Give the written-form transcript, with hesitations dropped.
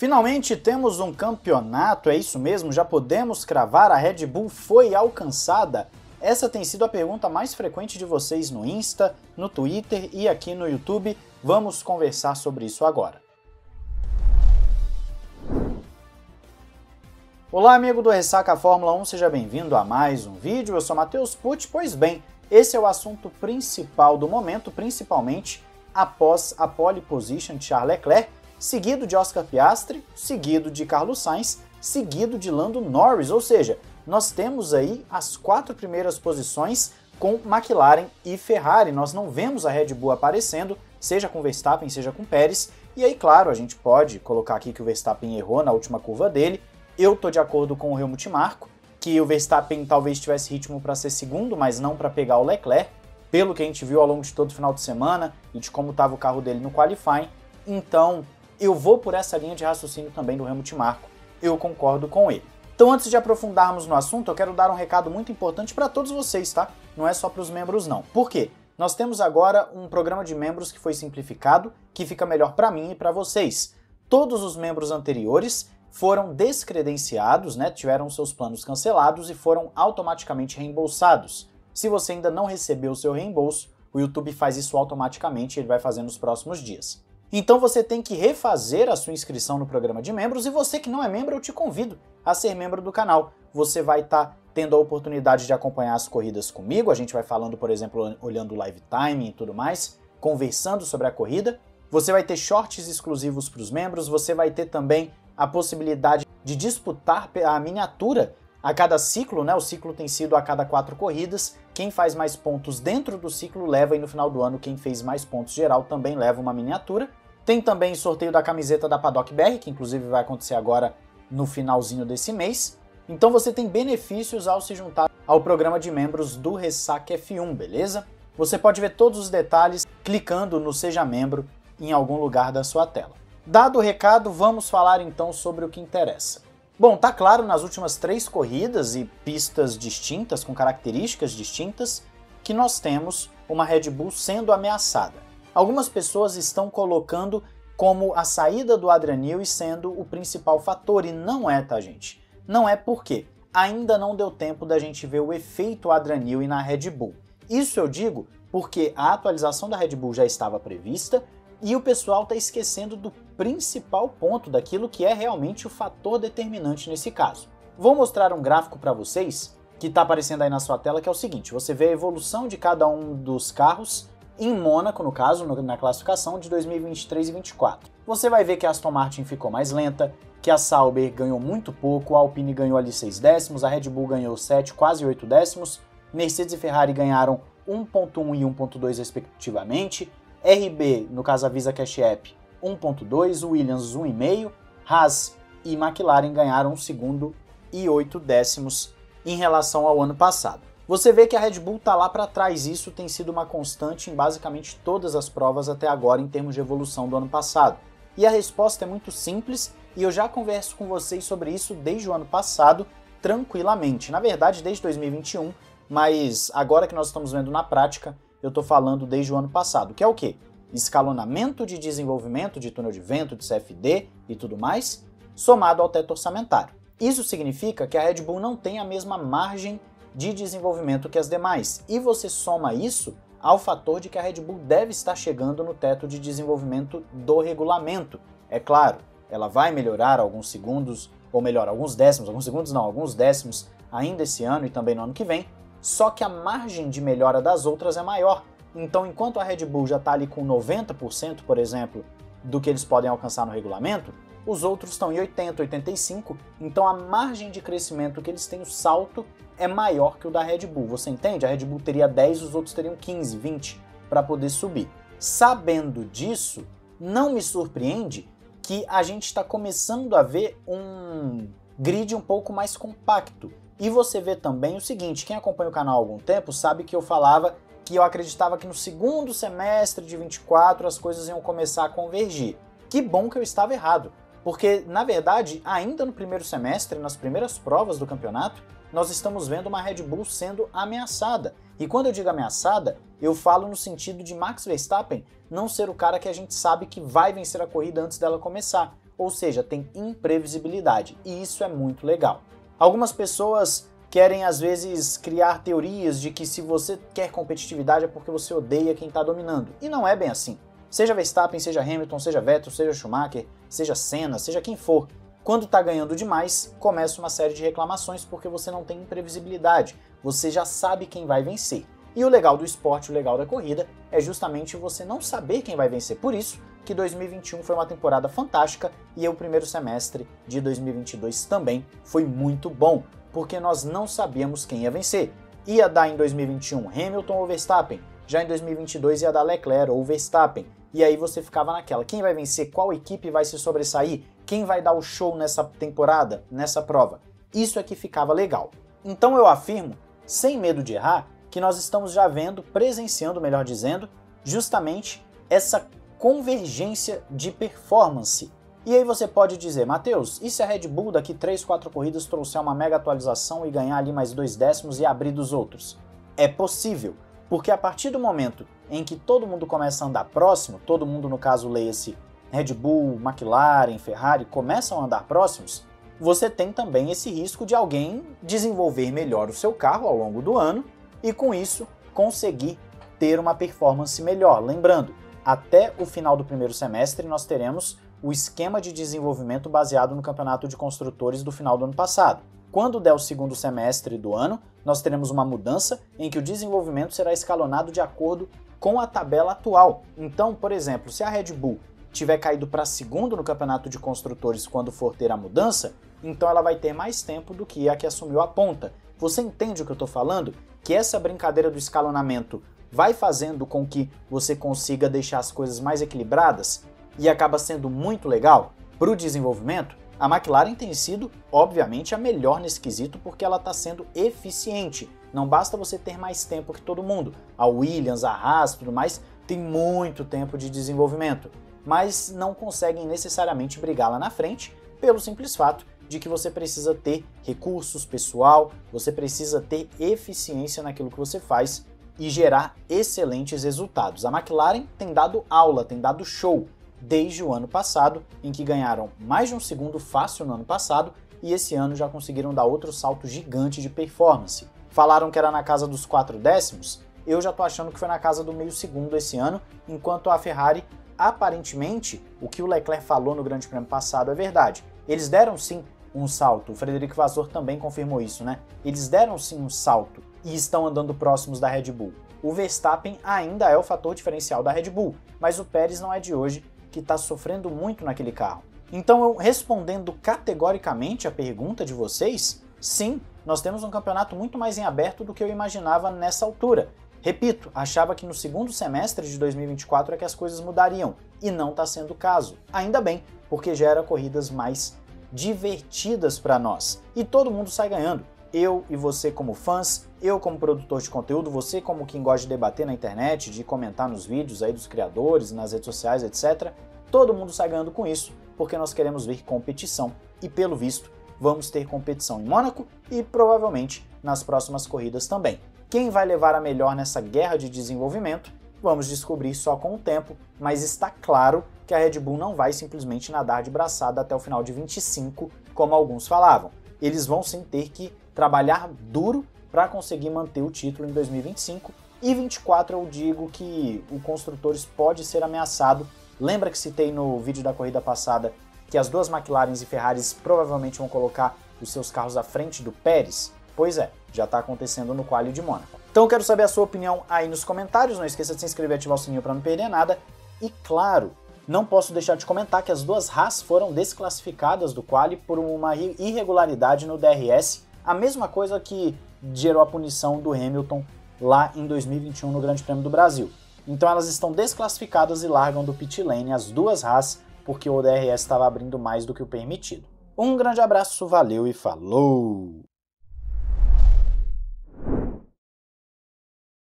Finalmente temos um campeonato, é isso mesmo? Já podemos cravar? A Red Bull foi alcançada? Essa tem sido a pergunta mais frequente de vocês no Insta, no Twitter e aqui no YouTube. Vamos conversar sobre isso agora. Olá, amigo do Ressaca Fórmula 1, seja bem-vindo a mais um vídeo. Eu sou Matheus Pucci. Pois bem, esse é o assunto principal do momento, principalmente após a pole position de Charles Leclerc, seguido de Oscar Piastri, seguido de Carlos Sainz, seguido de Lando Norris, ou seja, nós temos aí as 4 primeiras posições com McLaren e Ferrari. Nós não vemos a Red Bull aparecendo, seja com Verstappen, seja com Pérez, e aí, claro, a gente pode colocar aqui que o Verstappen errou na última curva dele. Eu tô de acordo com o Helmut Marko, que o Verstappen talvez tivesse ritmo para ser segundo, mas não para pegar o Leclerc, pelo que a gente viu ao longo de todo o final de semana e de como estava o carro dele no qualifying. Então, eu vou por essa linha de raciocínio também do Helmut Marko, eu concordo com ele. Então, antes de aprofundarmos no assunto, eu quero dar um recado muito importante para todos vocês, tá? Não é só para os membros, não. Por quê? Nós temos agora um programa de membros que foi simplificado, que fica melhor para mim e para vocês. Todos os membros anteriores foram descredenciados, né? Tiveram seus planos cancelados e foram automaticamente reembolsados. Se você ainda não recebeu o seu reembolso, o YouTube faz isso automaticamente e ele vai fazer nos próximos dias. Então você tem que refazer a sua inscrição no programa de membros, e você que não é membro, eu te convido a ser membro do canal. Você vai estar tendo a oportunidade de acompanhar as corridas comigo, a gente vai falando, por exemplo, olhando o live time e tudo mais, conversando sobre a corrida. Você vai ter shorts exclusivos para os membros, você vai ter também a possibilidade de disputar a miniatura a cada ciclo, né? O ciclo tem sido a cada 4 corridas. Quem faz mais pontos dentro do ciclo leva, e no final do ano quem fez mais pontos geral também leva uma miniatura. Tem também o sorteio da camiseta da Paddock BR, que inclusive vai acontecer agora no finalzinho desse mês. Então você tem benefícios ao se juntar ao programa de membros do Ressaca F1, beleza? Você pode ver todos os detalhes clicando no Seja Membro em algum lugar da sua tela. Dado o recado, vamos falar então sobre o que interessa. Bom, tá claro nas últimas 3 corridas e pistas distintas, com características distintas, que nós temos uma Red Bull sendo ameaçada. Algumas pessoas estão colocando como a saída do Adrian Newey sendo o principal fator, e não é, tá, gente? Não é porque ainda não deu tempo da gente ver o efeito Adrian Newey na Red Bull. Isso eu digo porque a atualização da Red Bull já estava prevista e o pessoal está esquecendo do principal ponto, daquilo que é realmente o fator determinante nesse caso. Vou mostrar um gráfico para vocês que está aparecendo aí na sua tela, que é o seguinte: você vê a evolução de cada um dos carros em Mônaco, no caso, na classificação de 2023 e 2024. Você vai ver que a Aston Martin ficou mais lenta, que a Sauber ganhou muito pouco, a Alpine ganhou ali 6 décimos, a Red Bull ganhou 7, quase 8 décimos, Mercedes e Ferrari ganharam 1.1 e 1.2 respectivamente, RB, no caso a Visa Cash App, 1.2, Williams 1,5, Haas e McLaren ganharam 1 segundo e 8 décimos em relação ao ano passado. Você vê que a Red Bull está lá para trás, isso tem sido uma constante em basicamente todas as provas até agora em termos de evolução do ano passado. E a resposta é muito simples, e eu já converso com vocês sobre isso desde o ano passado, tranquilamente. Na verdade, desde 2021, mas agora que nós estamos vendo na prática, eu estou falando desde o ano passado, que é o quê? Escalonamento de desenvolvimento de túnel de vento, de CFD e tudo mais, somado ao teto orçamentário. Isso significa que a Red Bull não tem a mesma margem de desenvolvimento que as demais, e você soma isso ao fator de que a Red Bull deve estar chegando no teto de desenvolvimento do regulamento. É claro, ela vai melhorar alguns segundos, ou melhor, alguns décimos, alguns segundos não, alguns décimos ainda esse ano e também no ano que vem, só que a margem de melhora das outras é maior. Então, enquanto a Red Bull já está ali com 90%, por exemplo, do que eles podem alcançar no regulamento, os outros estão em 80%, 85%, então a margem de crescimento que eles têm, o salto, é maior que o da Red Bull. Você entende? A Red Bull teria 10, os outros teriam 15, 20 para poder subir. Sabendo disso, não me surpreende que a gente está começando a ver um grid um pouco mais compacto. E você vê também o seguinte: quem acompanha o canal há algum tempo sabe que eu falava que eu acreditava que no segundo semestre de 24 as coisas iam começar a convergir. Que bom que eu estava errado, porque, na verdade, ainda no primeiro semestre, nas primeiras provas do campeonato, nós estamos vendo uma Red Bull sendo ameaçada. E quando eu digo ameaçada, eu falo no sentido de Max Verstappen não ser o cara que a gente sabe que vai vencer a corrida antes dela começar. ou seja, tem imprevisibilidade, e isso é muito legal. Algumas pessoas querem às vezes criar teorias de que se você quer competitividade é porque você odeia quem está dominando, e não é bem assim. Seja Verstappen, seja Hamilton, seja Vettel, seja Schumacher, seja Senna, seja quem for, quando está ganhando demais, começa uma série de reclamações porque você não tem imprevisibilidade, você já sabe quem vai vencer. E o legal do esporte, o legal da corrida, é justamente você não saber quem vai vencer. Por isso que 2021 foi uma temporada fantástica e o primeiro semestre de 2022 também foi muito bom, porque nós não sabíamos quem ia vencer. Ia dar em 2021 Hamilton ou Verstappen, já em 2022 ia dar Leclerc ou Verstappen. E aí você ficava naquela, quem vai vencer, qual equipe vai se sobressair, quem vai dar o show nessa temporada, nessa prova. Isso é que ficava legal. Então eu afirmo, sem medo de errar, que nós estamos já vendo, presenciando, melhor dizendo, justamente essa convergência de performance. E aí você pode dizer, Matheus, e se a Red Bull daqui 3, 4 corridas trouxer uma mega atualização e ganhar ali mais 2 décimos e abrir dos outros? É possível, porque a partir do momento em que todo mundo começa a andar próximo, todo mundo no caso leia-se Red Bull, McLaren, Ferrari, começam a andar próximos, você tem também esse risco de alguém desenvolver melhor o seu carro ao longo do ano e com isso conseguir ter uma performance melhor. Lembrando, até o final do primeiro semestre nós teremos o esquema de desenvolvimento baseado no Campeonato de Construtores do final do ano passado. Quando der o segundo semestre do ano, nós teremos uma mudança em que o desenvolvimento será escalonado de acordo com a tabela atual. Então, por exemplo, se a Red Bull tiver caído para segundo no Campeonato de Construtores quando for ter a mudança, então ela vai ter mais tempo do que a que assumiu a ponta. Você entende o que eu estou falando? Que essa brincadeira do escalonamento vai fazendo com que você consiga deixar as coisas mais equilibradas e acaba sendo muito legal para o desenvolvimento? A McLaren tem sido, obviamente, a melhor nesse quesito porque ela está sendo eficiente. Não basta você ter mais tempo que todo mundo. A Williams, a Haas e tudo mais tem muito tempo de desenvolvimento, mas não conseguem necessariamente brigar lá na frente pelo simples fato de que você precisa ter recursos, pessoal, você precisa ter eficiência naquilo que você faz e gerar excelentes resultados. A McLaren tem dado aula, tem dado show desde o ano passado, em que ganharam mais de um segundo fácil no ano passado e esse ano já conseguiram dar outro salto gigante de performance. Falaram que era na casa dos 4 décimos, eu já tô achando que foi na casa do meio segundo esse ano, enquanto a Ferrari, aparentemente, o que o Leclerc falou no Grande Prêmio passado é verdade. Eles deram sim um salto, o Frederico Vasseur também confirmou isso, né? Eles deram sim um salto e estão andando próximos da Red Bull. O Verstappen ainda é o fator diferencial da Red Bull, mas o Pérez não é de hoje, que está sofrendo muito naquele carro. Então, eu respondendo categoricamente a pergunta de vocês, sim, nós temos um campeonato muito mais em aberto do que eu imaginava nessa altura. Repito, achava que no segundo semestre de 2024 é que as coisas mudariam, e não está sendo o caso. Ainda bem, porque gera corridas mais divertidas para nós. E todo mundo sai ganhando. Eu e você como fãs, eu como produtor de conteúdo, você como quem gosta de debater na internet, de comentar nos vídeos aí dos criadores, nas redes sociais, etc. Todo mundo sai ganhando com isso, porque nós queremos ver competição. E pelo visto, vamos ter competição em Mônaco e provavelmente nas próximas corridas também. Quem vai levar a melhor nessa guerra de desenvolvimento, vamos descobrir só com o tempo, mas está claro que a Red Bull não vai simplesmente nadar de braçada até o final de 25, como alguns falavam. Eles vão sim ter que trabalhar duro para conseguir manter o título em 2025 e 24 eu digo que o Construtores pode ser ameaçado. Lembra que citei no vídeo da corrida passada que as duas McLarens e Ferraris provavelmente vão colocar os seus carros à frente do Pérez? Pois é, já está acontecendo no Quali de Mônaco. Então eu quero saber a sua opinião aí nos comentários, não esqueça de se inscrever e ativar o sininho para não perder nada. E claro, não posso deixar de comentar que as duas Haas foram desclassificadas do Quali por uma irregularidade no DRS, a mesma coisa que gerou a punição do Hamilton lá em 2021 no Grande Prêmio do Brasil. Então elas estão desclassificadas e largam do pit lane as duas Haas, porque o DRS estava abrindo mais do que o permitido. Um grande abraço, valeu e falou!